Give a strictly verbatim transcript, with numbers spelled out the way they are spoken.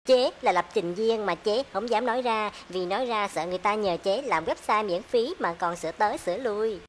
Chế là lập trình viên mà chế không dám nói ra, vì nói ra sợ người ta nhờ chế làm website miễn phí mà còn sửa tới sửa lui.